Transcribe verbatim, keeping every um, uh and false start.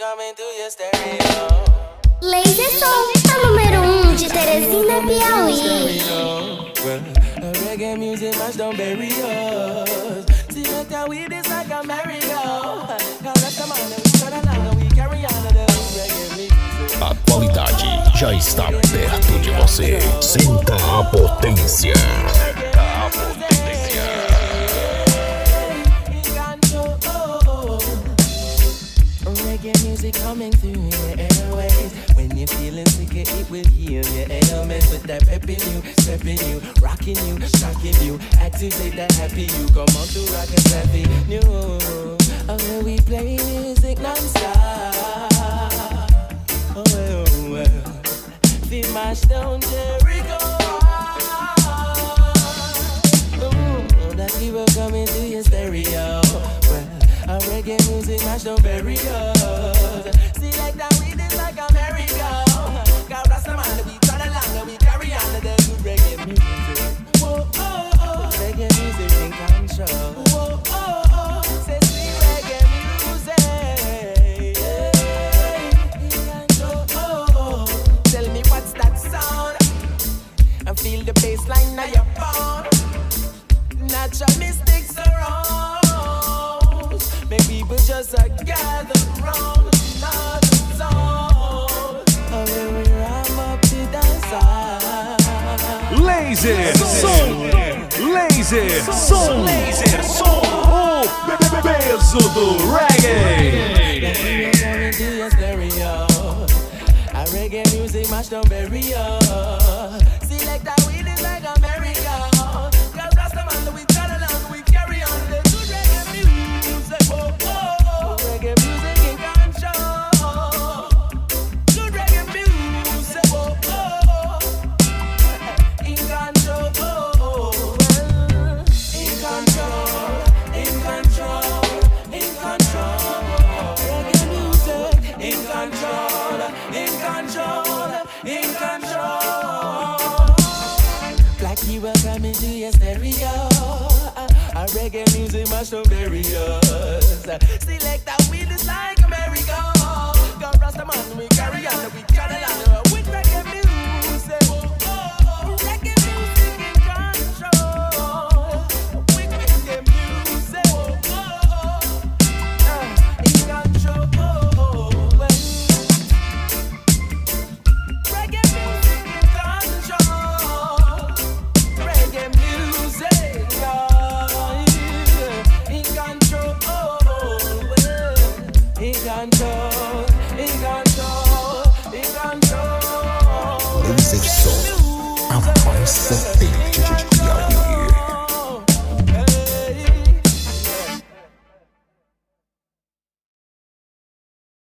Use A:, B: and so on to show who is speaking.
A: coming through your stereo.
B: Laser Som, a número um de Teresina, Piauí.
A: Well, reggae music match don't bury us. See what that weed is like a merry-go. Cause that's the man that we turn along and we carry on to the reggae music.
C: A qualidade já está perto de você. Sinta a potência. Sinta a potência.
A: Reggae music coming through your airways. When you're feeling sick, it will heal your ailments. With that pep in you, step in you, rocking you, shocking you, activate that happy you. Come on to rock and happy new. Oh, when we play music non-stop. Oh, well, well. The mash down Jericho. Oh, that people coming through your stereo. Well, a reggae music match don't bury us. See like that we did like a merry-go. God bless the man that we turn along and we carry on to the good reggae music. Whoa, oh, oh, reggae music in control. Whoa, oh, oh, say sweet reggae music. Yeah, in control. Oh, oh, tell me what's that sound? And feel the bass line of your phone. Natural mystics around. Make people just uh, gather round another song. Oh, when we ram up to dance side.
C: Laser Som, Laser Som, Laser Som, o peso do reggae.
A: A reggae music match don't bury us. See like that weed is like a merry-go. Cause that's the man that we turn along, we carry on the good reggae music. Oh, oh, oh, reggae music in control. Good reggae music. Oh, oh, oh, in control. Oh, oh, well, in control, in control, in control. Reggae music in control, in control, in control. Black people coming to your stereo. A reggae music must don't bury us. Select that weed is like a merry-go. God bless the man, we carry on, we carry on with reggae music. Oh, oh, reggae music in control. With reggae music. Oh, oh, uh, in control. Oh, well. Reggae music in control. Reggae music, oh, yeah. In control. Oh, well. In control. In control. In control.
C: Laser Som, a voz potente.